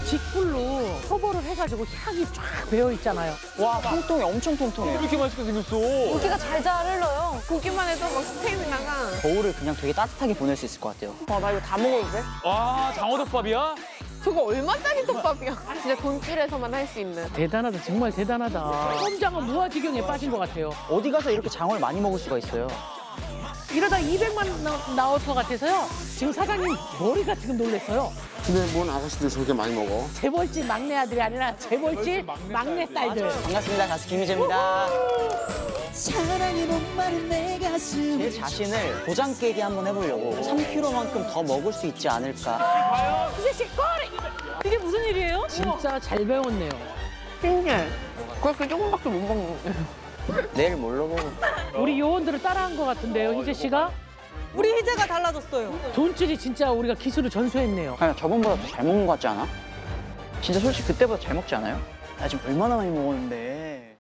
직불로 초벌을 해가지고 향이 쫙 배어 있잖아요. 와, 통통해. 엄청 통통해요. 이렇게 맛있게 생겼어. 고기가 잘잘 흘러요. 보기만 해도 막 스테미나가. 겨울을 그냥 되게 따뜻하게 보낼 수 있을 것 같아요. 와, 나 이거 다 먹어도 돼? 와, 장어덮밥이야? 저거 얼마짜리 덮밥이야? 진짜 돈줄에서만 할 수 있는. 대단하다, 정말 대단하다. 꼼장어 무아지경에 빠진 것 같아요. 어디 가서 이렇게 장어를 많이 먹을 수가 있어요. 이러다 200만 나올 것 같아서요. 지금 사장님 머리가 지금 놀랐어요. 근데 뭔 아가씨들 저렇게 많이 먹어? 재벌집 막내 아들이 아니라 재벌집 막내 딸들. 반갑습니다. 가수 김희재입니다. 사랑이 목마른 내 가슴 제 자신을 도장 깨기 한번 해보려고 3kg만큼 더 먹을 수 있지 않을까. 희재 씨 꼬리! 이게 무슨 일이에요? 진짜 잘 배웠네요. 신기해. 그렇게 조금밖에 못 먹는. 내일 뭘로 보고. 우리 요원들을 따라한 것 같은데요, 희재 씨가? 우리 희재가 달라졌어요. 돈줄이 진짜 우리가 기술을 전수했네요. 아니, 저번보다 더 잘 먹는 것 같지 않아? 진짜 솔직히 그때보다 잘 먹지 않아요? 나 지금 얼마나 많이 먹었는데.